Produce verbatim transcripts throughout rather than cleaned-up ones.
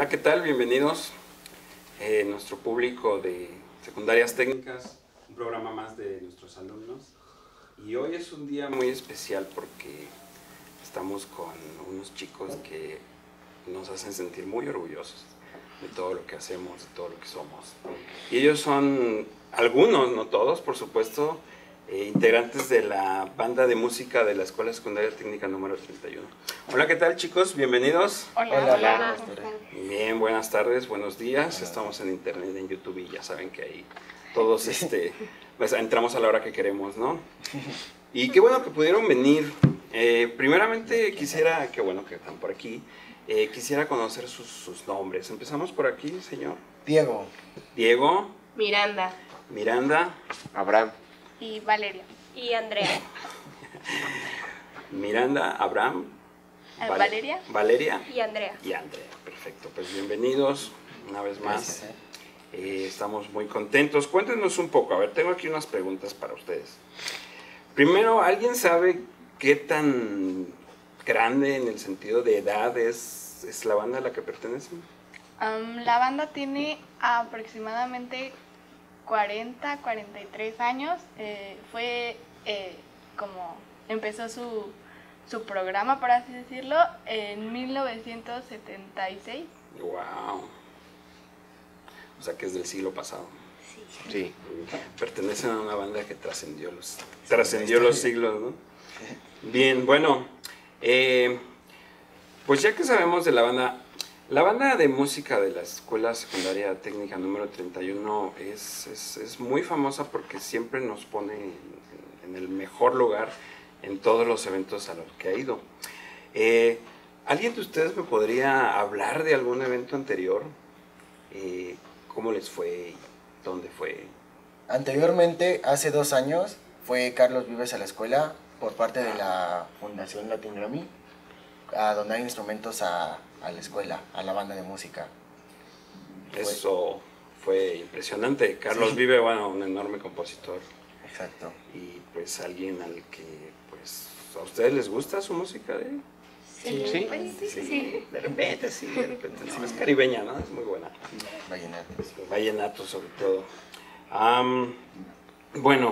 Hola, ¿qué tal? Bienvenidos eh, nuestro público de secundarias técnicas, un programa más de nuestros alumnos. Y hoy es un día muy especial porque estamos con unos chicos que nos hacen sentir muy orgullosos de todo lo que hacemos, de todo lo que somos. Y ellos son algunos, no todos, por supuesto, eh, integrantes de la banda de música de la Escuela Secundaria Técnica número treinta y uno. Hola, ¿qué tal, chicos? Bienvenidos. Hola, hola. hola. Bien, buenas tardes, buenos días. Estamos en internet, en YouTube, y ya saben que ahí todos este, pues, entramos a la hora que queremos, ¿no? Y qué bueno que pudieron venir. Eh, primeramente quisiera, qué bueno que están por aquí, eh, quisiera conocer sus, sus nombres. Empezamos por aquí, señor. Diego. Diego. Miranda. Miranda. Abraham. Y Valeria. Y Andrea. Miranda, Abraham. Val Valeria. Valeria. Y Andrea. Y Andrea, perfecto. Pues bienvenidos una vez más. Gracias, eh. Eh, estamos muy contentos. Cuéntenos un poco. A ver, tengo aquí unas preguntas para ustedes. Primero, ¿alguien sabe qué tan grande en el sentido de edad es, es la banda a la que pertenecen? Um, la banda tiene aproximadamente cuarenta, cuarenta y tres años. Eh, fue eh, como empezó su, su programa, por así decirlo, en mil novecientos setenta y seis. ¡Wow! O sea que es del siglo pasado. Sí. Sí. Pertenecen a una banda que trascendió los, trascendió los siglos, ¿no? Bien, bueno, eh, pues ya que sabemos de la banda, la banda de música de la Escuela Secundaria Técnica número treinta y uno es, es, es muy famosa porque siempre nos pone en, en el mejor lugar en todos los eventos a los que ha ido. Eh, ¿Alguien de ustedes me podría hablar de algún evento anterior? Eh, ¿Cómo les fue? ¿Dónde fue? Anteriormente, hace dos años, fue Carlos Vives a la escuela por parte de la Fundación Latin Grammy a donar instrumentos a, a la escuela, a la banda de música. Eso fue impresionante. Carlos Sí. Vive, bueno, un enorme compositor. Exacto. Y pues alguien al que, pues, ¿a ustedes les gusta su música? ¿Eh? Sí. Sí. Pues, sí, sí, Sí, sí. de repente, sí, de repente. No, es caribeña, ¿no? Es muy buena. Vallenatos. Vallenato sobre todo. Um, bueno,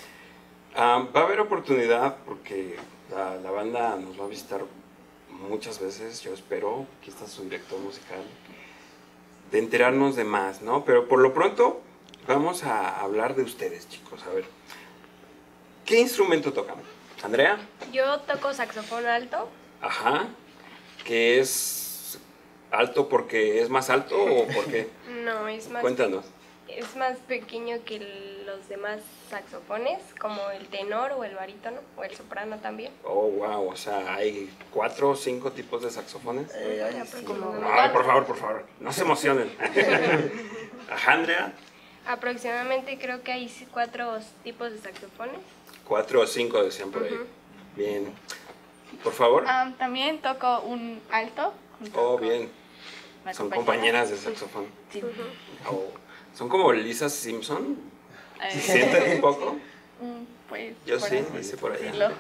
um, va a haber oportunidad porque la, la banda nos va a visitar muchas veces, yo espero, aquí está su director musical, de enterarnos de más, ¿no? Pero por lo pronto vamos a hablar de ustedes, chicos. A ver, ¿qué instrumento tocan? ¿Andrea? Yo toco saxofón alto. Ajá. ¿Que es alto porque es más alto o porque? No, es más, Cuéntanos. es más pequeño que los demás saxofones, como el tenor o el barítono o el soprano también. Oh, wow, o sea, hay cuatro o cinco tipos de saxofones. Eh, ay, Ya, sí. pues, como- Ay, por favor, por favor, no se emocionen. Ajá, Andrea, Aproximadamente creo que hay cuatro tipos de saxofones. cuatro o cinco decían por ahí. Ujú. Bien. Por favor. Um, también toco un alto. junto Oh, con bien. la Son compañera. compañeras de saxofón. Sí. Ujú. Oh, son como Lisa Simpson. Eh, ¿Se sienten un poco? mm, pues, Yo por sí, así dice por allá. decirlo.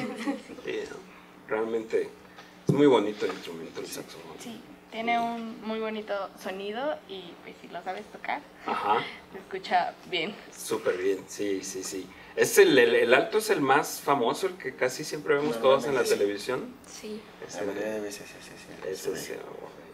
Sí, no, realmente es muy bonito el instrumento, el saxofón. Sí, tiene un muy bonito sonido y pues si lo sabes tocar, Ajá. se escucha bien. Súper bien, sí, sí, sí. Es el, el, el alto es el más famoso, el que casi siempre vemos todos en la Normalmente sí. televisión. Sí. Es La el- mayoría de veces, sí, sí, sí. ese es el-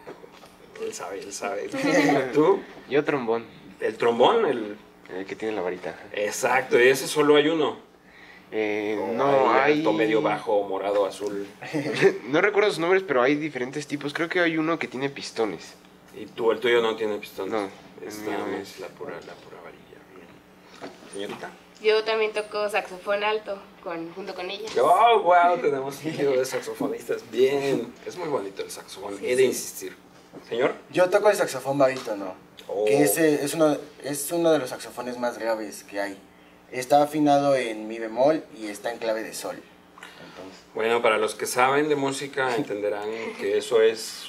él sabe, él sabe. ¿Tú? Yo trombón, El trombón, el... el que tiene la varita. Exacto, y ese solo hay uno. Eh, O no hay... alto, medio, bajo, morado, azul. No recuerdo sus nombres, pero hay diferentes tipos. Creo que hay uno que tiene pistones. Y tú, el tuyo no tiene pistón. No, es el mío nada más es- la pura, la pura varilla. Bien. Señorita. Yo también toco saxofón alto con, junto con ella. Oh, wow, tenemos un trío de saxofonistas. Bien. Es muy bonito el saxofón, he de insistir. Señor. Yo toco el saxofón barítono, Oh. que ese es uno, es uno de los saxofones más graves que hay. Está afinado en mi bemol y está en clave de sol. Entonces, Bueno, para los que saben de música entenderán que eso es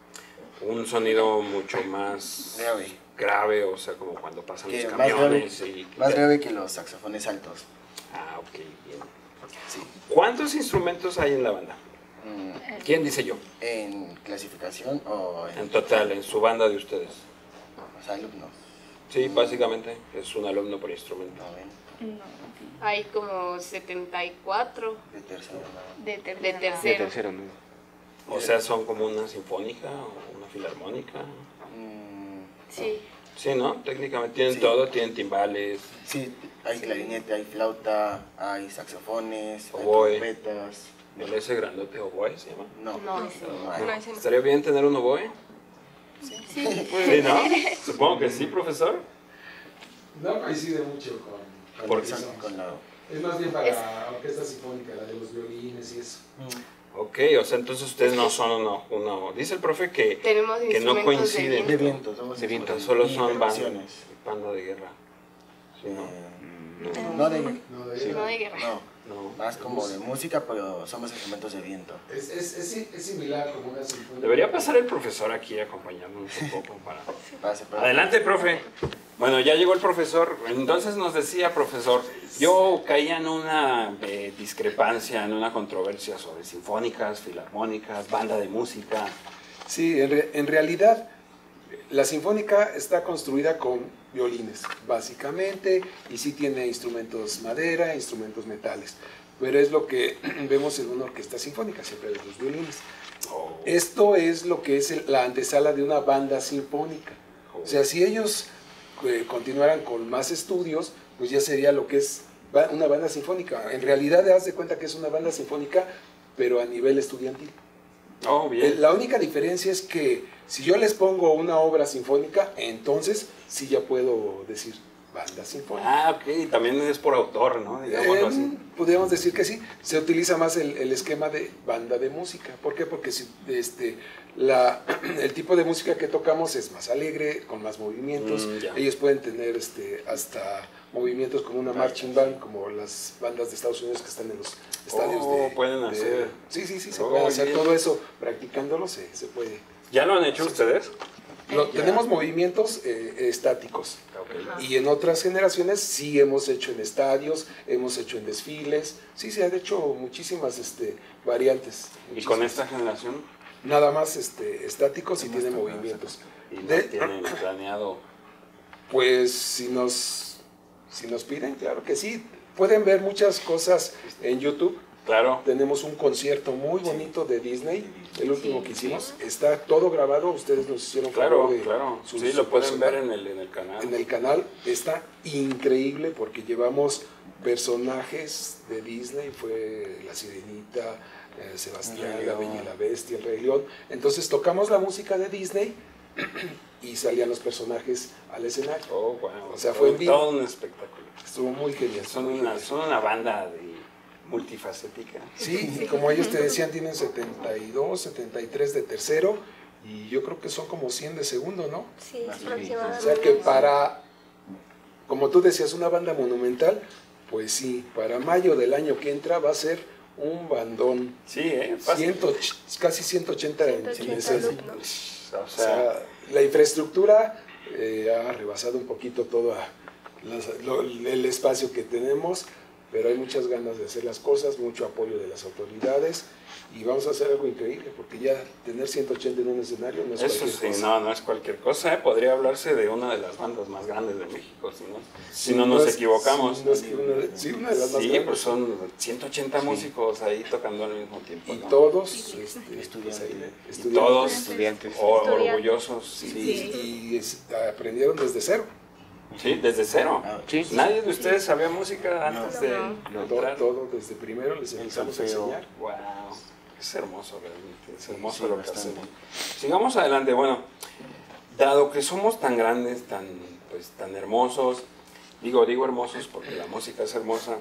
un sonido mucho más Grave. grave, o sea, como cuando pasan que los más grave, camiones y... más grave que los saxofones altos. Ah, ok, bien. Sí. ¿Cuántos instrumentos hay en la banda? Mm, ¿Quién dice yo? ¿En clasificación o en, En total, en su banda de ustedes. los alumnos? Sí, básicamente es un alumno por instrumento. ¿Noven? No, Hay como setenta y cuatro De tercero, ¿no? de tercero. de De tercero. tercero, ¿no? O sea, son como una sinfónica o una filarmónica. Mm, Sí. Sí, ¿no? Técnicamente tienen Sí. todo, tienen timbales. sí, hay clarinete, hay flauta, hay saxofones, hay Oboe. trompetas. ¿El ese grandote oboe se llama? No, No. no hay. No, ese no. ¿Estaría bien tener un oboe? Sí. Sí, ¿no? Supongo que sí, profesor. No coincide mucho con, Con, ¿Por el qué? son- con la... es más bien para Es- orquesta sinfónica, la de los violines y eso. Ok, o sea, entonces ustedes no son uno, uno. Dice el profe que, Tenemos que no instrumentos coinciden. De viento, somos De viento, instrumentos solo y son banda, percusiones. banda de guerra. Sí, ¿no? Eh, no de... No, de- No de guerra. No, No. más como de música, pero somos instrumentos de viento. Es, es, es, si- es similar como una sinfónica. Debería pasar el profesor aquí a acompañarnos un poco para... Pase, pase. Adelante, profe. Bueno, ya llegó el profesor. Entonces nos decía, profesor, yo caía en una eh, discrepancia, en una controversia sobre sinfónicas, filarmónicas, banda de música. Sí, en, re- en realidad la sinfónica está construida con violines, básicamente, y sí tiene instrumentos madera, instrumentos metales, pero es lo que vemos en una orquesta sinfónica, siempre hay los violines. Oh, Esto es lo que es el- la antesala de una banda sinfónica. O sea, si ellos eh, continuaran con más estudios, pues ya sería lo que es ba- una banda sinfónica. En realidad, haz de cuenta que es una banda sinfónica, pero a nivel estudiantil. oh, Eh, bien. La única diferencia es que si yo les pongo una obra sinfónica, entonces sí ya puedo decir banda sinfónica. Ah, ok, también es por autor, ¿no? Digámoslo así. Eh, podríamos decir que sí, se utiliza más el, el esquema de banda de música. ¿Por qué? Porque si, este, la, el tipo de música que tocamos es más alegre, con más movimientos. Mm, ya. Ellos pueden tener este, hasta movimientos con una marching band, como las bandas de Estados Unidos que están en los estadios Oh, de... pueden de- hacer. sí, sí, sí, se Oh, puede hacer bien. todo eso. Practicándolo se, se puede. ¿Ya lo han hecho ustedes? Lo- tenemos movimientos eh, estáticos. Ok. Y en otras generaciones sí hemos hecho en estadios, hemos hecho en desfiles, sí se han hecho muchísimas este, variantes. ¿Y con muchísimas. esta generación? Nada más este, estáticos y tiene movimientos. ¿Y no De- tienen planeado? Pues si nos, si nos piden, claro que sí. Pueden ver muchas cosas en YouTube. Claro. Tenemos un concierto muy bonito de Disney, el último que hicimos. Está todo grabado, ustedes nos hicieron Claro, favor de claro. su- Sí, su lo pueden ver personal. en el, en el canal. En el canal está increíble porque llevamos personajes de Disney, fue La Sirenita, eh, Sebastián, El La Rey Bella y León. la Bestia, El Rey León. Entonces tocamos la música de Disney y salían los personajes al escenario. Oh, wow. O sea, fue en vivo. todo un espectáculo. Estuvo muy genial. Son muy una, genial. son una banda de multifacética. Sí, y como ellos te decían, tienen setenta y dos, setenta y tres de tercero y yo creo que son como cien de segundo, ¿no? Sí, Más o O aproximadamente. sea que para, como tú decías, una banda monumental, pues sí, para mayo del año que entra va a ser un bandón. Sí, ¿eh? Fácil. Ciento och- casi ciento ochenta en ciento en ochenta escena. alumnos. O O sea, sea, la infraestructura eh, ha rebasado un poquito todo a- las- lo- el espacio que tenemos, pero hay muchas ganas de hacer las cosas, mucho apoyo de las autoridades y vamos a hacer algo increíble porque ya tener ciento ochenta en un escenario no es eso cualquier sí, cosa. no, no es cualquier cosa. ¿eh? Podría hablarse de una de las bandas más grandes de México, si no, si Sí, no nos es- equivocamos. sí, no es que una de, sí, una de las más Sí, grandes. pues son ciento ochenta músicos ahí tocando al mismo tiempo. Y ¿no? todos este, Estudiantes. pues ahí, Y estudiantes. todos Estudiantes. o- Estudiantes. orgullosos. Sí, Sí, y es- aprendieron desde cero. Sí, desde cero. Ah, Sí. Nadie de ustedes sabía música antes de No. de Todo, entrar. todo desde primero les empezamos a enseñar. Wow, es hermoso realmente, es hermoso Sí, lo que bastante. hacemos. Sigamos adelante, bueno, dado que somos tan grandes, tan, pues, tan hermosos, digo, digo hermosos porque la música es hermosa,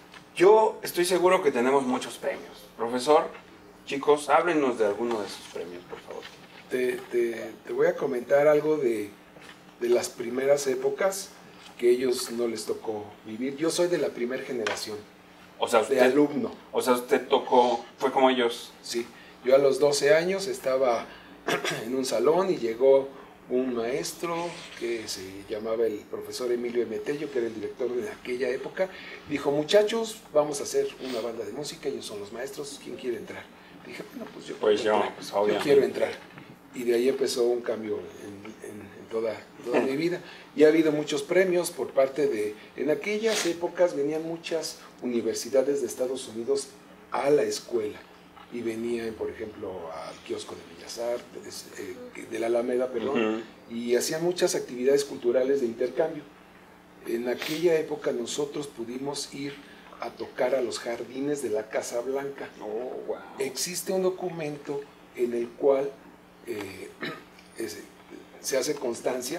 yo estoy seguro que tenemos muchos premios. Profesor, chicos, háblenos de alguno de sus premios, por favor. Te, te- te voy a comentar algo de, de las primeras épocas que ellos no les tocó vivir. Yo soy de la primera generación, O sea, de usted, alumno. o sea, usted tocó, fue como ellos. Sí, yo a los doce años estaba en un salón y llegó un maestro que se llamaba el profesor Emilio Emetello, que era el director de aquella época. Dijo, muchachos, vamos a hacer una banda de música, ellos son los maestros, ¿quién quiere entrar? Dije, bueno, pues yo, Pues quiero yo, entrar, pues, yo obviamente. quiero entrar. Y de ahí empezó un cambio en, en- en toda, toda mi vida. Y ha habido muchos premios por parte de... En aquellas épocas venían muchas universidades de Estados Unidos a la escuela. Y venían, por ejemplo, al kiosco de Bellas Artes, eh, de la Alameda, perdón, y hacían muchas actividades culturales de intercambio. En aquella época nosotros pudimos ir a tocar a los jardines de la Casa Blanca. Oh, wow. Existe un documento en el cual eh, es- se hace constancia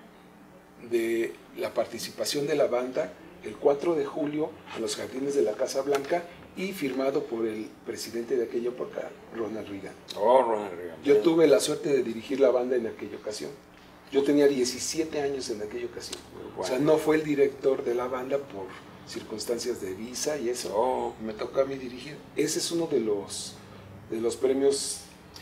de la participación de la banda el cuatro de julio en los jardines de la Casa Blanca y firmado por el presidente de aquella época, Ronald Reagan. Oh, Ronald Reagan. Yo tuve la suerte de dirigir la banda en aquella ocasión. Yo tenía diecisiete años en aquella ocasión. O sea, no fue el director de la banda por circunstancias de visa y eso. Oh, Me tocó a mí dirigir. Ese es uno de los, de los premios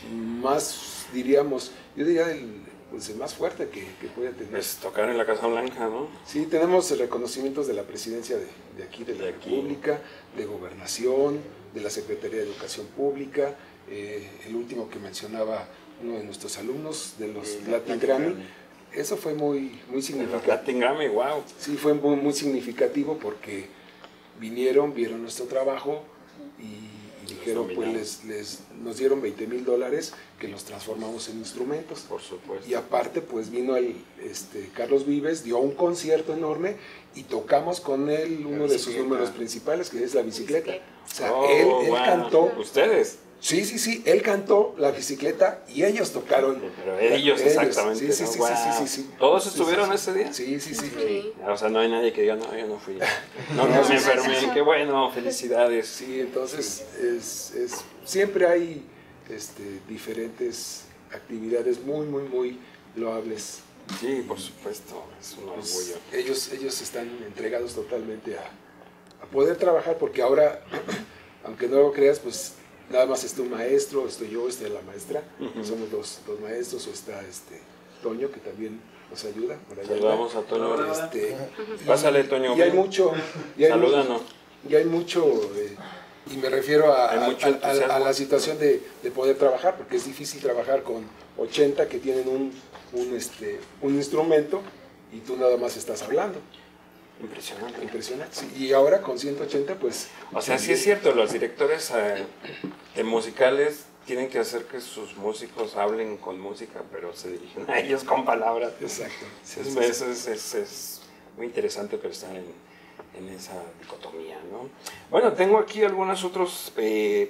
más, diríamos, yo diría el, pues el más fuerte que, que puede tener. pues tocar en la Casa Blanca, ¿no? Sí, tenemos reconocimientos de la presidencia de, de aquí, de la De aquí. República, de Gobernación, de la Secretaría de Educación Pública, eh, el último que mencionaba uno de nuestros alumnos, de los Sí, Latin Latin Grammy. Grammy. Eso fue muy, muy El significativo. Latin Grammy, wow. Sí, fue muy, muy significativo porque vinieron, vieron nuestro trabajo y, y dijeron, pues nominaron. les, les- nos dieron veinte mil dólares que los transformamos en instrumentos. Por supuesto. Y aparte, pues vino el este, Carlos Vives, dio un concierto enorme y tocamos con él uno de sus bicicleta. números principales, que es la bicicleta. O sea, Oh, él, él wow. cantó, ¿Ustedes? sí, sí, sí, él cantó la bicicleta y ellos tocaron. Pero ellos, exactamente. Sí, sí, ¿no? sí, Wow. sí, sí, sí. ¿Todos Sí, sí, estuvieron sí. ese día? Sí, sí, sí. Sí. O sea, no hay nadie que diga, no, yo no fui. No, no me enfermé. Qué bueno, felicidades. Sí, entonces es, es- siempre hay este, diferentes actividades muy, muy, muy loables. Sí, por supuesto, es un Pues, orgullo. ellos, ellos están entregados totalmente a, a poder trabajar, porque ahora, aunque no lo creas, pues nada más está un maestro, estoy yo, está la maestra, Ujú. somos dos, dos maestros, o está este Toño, que también nos ayuda. Por allá Saludamos a anda. Toño. Este, Pásale, Toño. y hay mucho, y hay mucho- Salúdanos. y hay mucho, eh, y me refiero a, Hay a- mucho a- a- entusiasmo. a la situación de, de poder trabajar, porque es difícil trabajar con ochenta que tienen un, un, este, un instrumento y tú nada más estás hablando. Impresionante. Impresionante. Sí, y ahora con ciento ochenta, pues... O sea, sí es cierto, los directores eh, de musicales tienen que hacer que sus músicos hablen con música, pero se dirigen a ellos con palabras. Exacto. Sí, Es, sí, sí. es, es- es- es muy interesante pensar en, en esa dicotomía, ¿no? Bueno, tengo aquí algunos otros eh,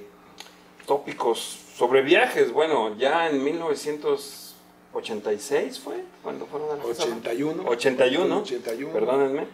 tópicos sobre viajes. Bueno, ya en mil novecientos ochenta y seis fue cuando fueron a la Casa Blanca. ochenta y uno. ochenta y uno, ochenta y uno. perdónenme.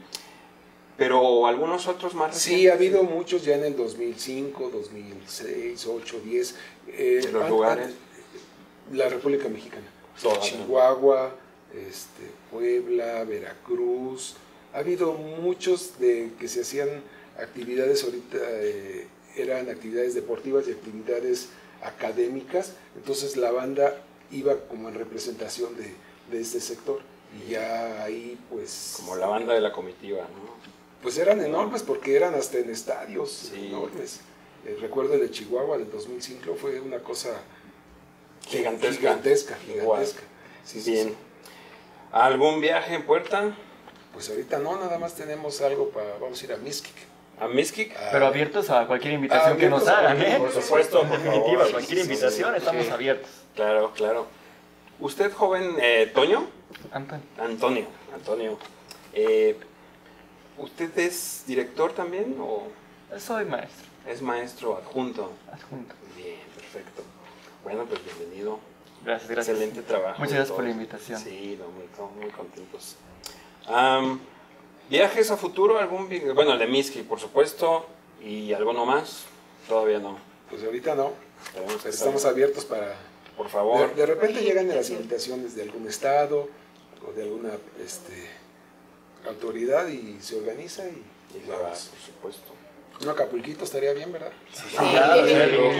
Pero algunos otros más Sí, ha recientes. habido muchos ya en el dos mil cinco, dos mil seis, ocho, diez. Eh, ¿En los an- lugares? an- La República Mexicana. Todas, ¿no? Chihuahua, este, Puebla, Veracruz. Ha habido muchos de que se hacían actividades ahorita, eh, eran actividades deportivas y actividades académicas. Entonces la banda iba como en representación de, de este sector. Y ya ahí pues... Como la banda de la comitiva, ¿no? Pues eran enormes porque eran hasta en estadios Sí. enormes. El recuerdo de Chihuahua del dos mil cinco fue una cosa Gigantesca. gigantesca, Igual. gigantesca. Sí, sí, Bien. sí. ¿Algún viaje en puerta? Pues ahorita no, nada más tenemos algo para, vamos a ir a Mixquic. ¿A Miskik? Ah, Pero abiertos a cualquier invitación que nos abiertos a hagan, cualquier- ¿eh? por supuesto, por En definitiva, favor. cualquier Sí, sí, invitación sí. estamos Sí. abiertos. Claro, claro. ¿Usted, joven eh, Toño? Antonio. Antonio, Antonio. eh, ¿Usted es director también o Soy maestro, es maestro adjunto? adjunto. Bien, perfecto. Bueno, pues bienvenido. Gracias, gracias. Excelente trabajo. Muchas de gracias por todos. la invitación. Sí, no, muy, estamos muy contentos. Am, ¿Viajes a futuro? algún vi- Bueno, el de Miski, por supuesto. ¿Y alguno más? Todavía no. Pues ahorita no, Esperemos que estamos salga. abiertos para... Por De, favor. de repente llegan las invitaciones de algún estado o de alguna este, autoridad y se organiza y, Y y se va, vamos. por supuesto. Un Acapulquito estaría bien, ¿verdad? Claro, claro.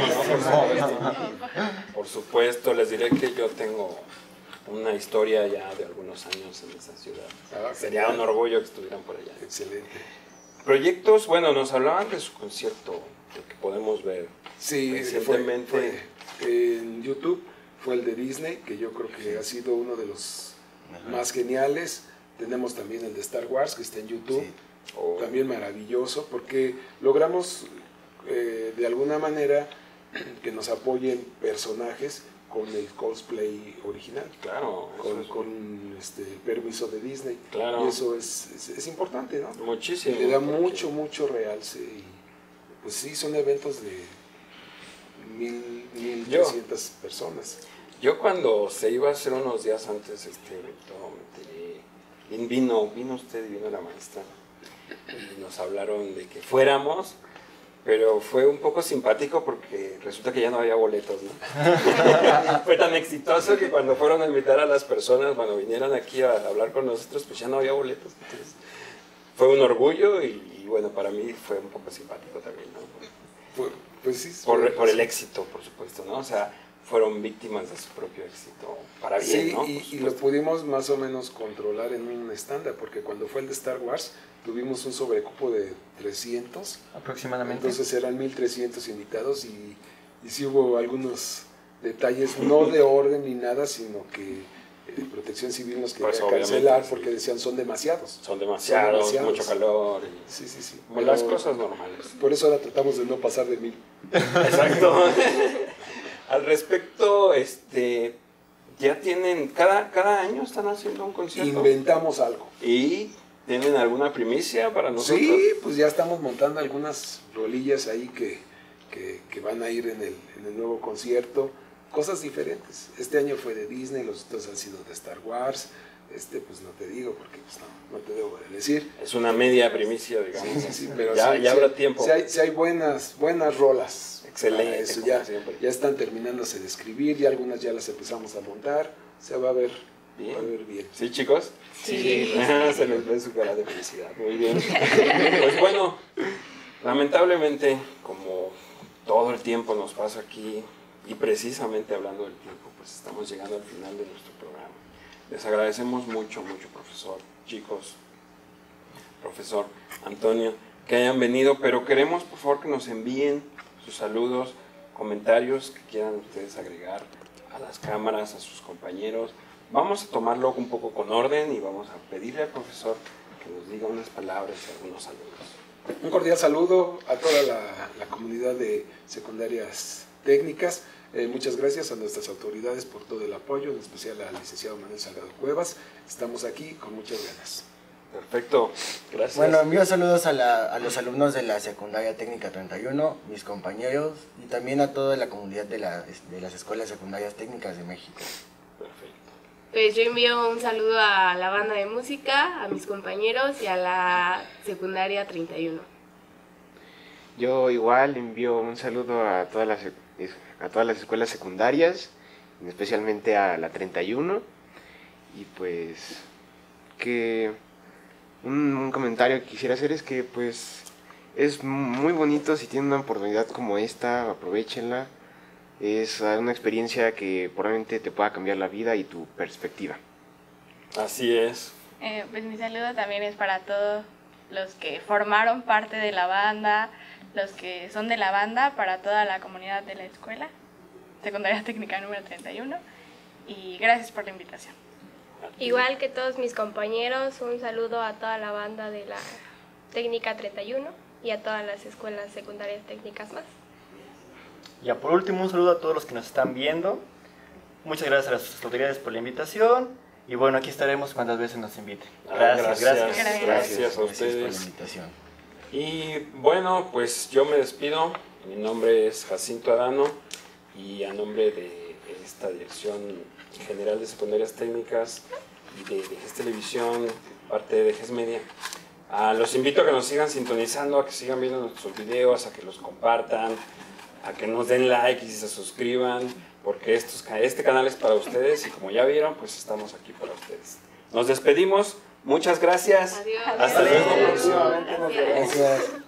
Por supuesto, les diré que yo tengo una historia ya de algunos años en esa ciudad. Ah, Sería genial. un orgullo que estuvieran por allá. Excelente. Proyectos, bueno, nos hablaban de su concierto lo que podemos ver. Sí, Recientemente. fue, fue en YouTube fue el de Disney, que yo creo que ha sido uno de los más geniales. Tenemos también el de Star Wars, que está en YouTube, Sí. Oh, también maravilloso, porque logramos eh, de alguna manera que nos apoyen personajes con el cosplay original, claro, eso con, es con este, el permiso de Disney. Claro. Y eso es, es, es importante, ¿no? muchísimo. Le da porque- mucho, mucho realce. Y pues sí, son eventos de mil, mil Yo. trescientas personas. Yo cuando se iba a hacer unos días antes este evento, me enteré, y vino, vino usted y vino la maestra, y nos hablaron de que fuéramos, pero fue un poco simpático porque resulta que ya no había boletos, ¿no? Fue tan exitoso que cuando fueron a invitar a las personas, cuando vinieran aquí a hablar con nosotros, pues ya no había boletos. Entonces, fue un orgullo y, y bueno, para mí fue un poco simpático también, ¿no? Fue- pues sí, Por, fue- por el éxito, por supuesto, ¿no? O sea, fueron víctimas de su propio éxito, para bien, Sí, ¿no? y, Por y lo supuesto. pudimos más o menos controlar en un estándar, porque cuando fue el de Star Wars tuvimos un sobrecupo de trescientos, Aproximadamente. entonces eran mil trescientos invitados y, y sí hubo algunos detalles, no de orden ni nada, sino que eh, Protección Civil nos quería Pues, obviamente, cancelar sí. porque decían son demasiados. Son demasiados, demasiados. mucho calor. Y, Sí, sí, sí. como las Pero cosas normales. Por eso ahora tratamos de no pasar de mil. Exacto. Al respecto, este, ya tienen, cada, cada año están haciendo un concierto. Inventamos algo. ¿Y tienen alguna primicia para nosotros? Sí, pues ya estamos montando algunas rolillas ahí que, que, que van a ir en el, en el nuevo concierto. Cosas diferentes. Este año fue de Disney, los otros han sido de Star Wars. Este, pues no te digo porque pues, no, no te debo de decir. Es una media primicia, digamos. Sí, sí, sí, pero ya, sí, ya sí, habrá tiempo. Sí hay, sí hay buenas, buenas rolas. Excelente, para eso. como Ya, siempre. ya están terminándose de escribir, ya algunas ya las empezamos a montar. O sea, va a ver Bien. va a ver bien. ¿Sí, chicos? Sí. Ah, se les ve su cara de felicidad. Muy bien. Pues bueno, lamentablemente, como todo el tiempo nos pasa aquí, y precisamente hablando del tiempo, pues estamos llegando al final de nuestro programa. Les agradecemos mucho, mucho, profesor, chicos, profesor Antonio, que hayan venido, pero queremos, por favor, que nos envíen sus saludos, comentarios que quieran ustedes agregar a las cámaras, a sus compañeros. Vamos a tomarlo un poco con orden y vamos a pedirle al profesor que nos diga unas palabras y algunos saludos. Un cordial saludo a toda la, la comunidad de secundarias técnicas. Eh, muchas gracias a nuestras autoridades por todo el apoyo, en especial al licenciado Manuel Salgado Cuevas. Estamos aquí con muchas ganas. Perfecto, gracias. Bueno, envío saludos a, la- a los alumnos de la secundaria técnica treinta y uno, mis compañeros y también a toda la comunidad de, la- de las escuelas secundarias técnicas de México. Perfecto. Pues yo envío un saludo a la banda de música, a mis compañeros y a la secundaria treinta y uno. Yo igual envío un saludo a todas las, a todas las escuelas secundarias, especialmente a la treinta y uno. Y pues que un, un comentario que quisiera hacer es que pues es muy bonito si tienen una oportunidad como esta, aprovechenla. Es una experiencia que probablemente te pueda cambiar la vida y tu perspectiva. Así es. Eh, pues mi saludo también es para todos los que formaron parte de la banda, los que son de la banda, para toda la comunidad de la escuela, secundaria técnica número treinta y uno, y gracias por la invitación. Igual que todos mis compañeros, un saludo a toda la banda de la técnica treinta y uno y a todas las escuelas secundarias técnicas más. Ya por último, un saludo a todos los que nos están viendo. Muchas gracias a las autoridades por la invitación. Y bueno, aquí estaremos cuantas veces nos inviten. Ah, Gracias, gracias. Gracias, Gracias. a Gracias por la ustedes. invitación. Y bueno, pues yo me despido. Mi nombre es Jacinto Adano y a nombre de esta Dirección General de Secundarias Técnicas y de, de G E S Televisión, parte de G E S Media, ah, los invito a que nos sigan sintonizando, a que sigan viendo nuestros videos, a que los compartan, a que nos den like y se suscriban, porque estos, este canal es para ustedes y como ya vieron, pues estamos aquí para ustedes. Nos despedimos, muchas gracias. Adiós. Hasta luego Adiós. próximamente. Nos veremos. Gracias.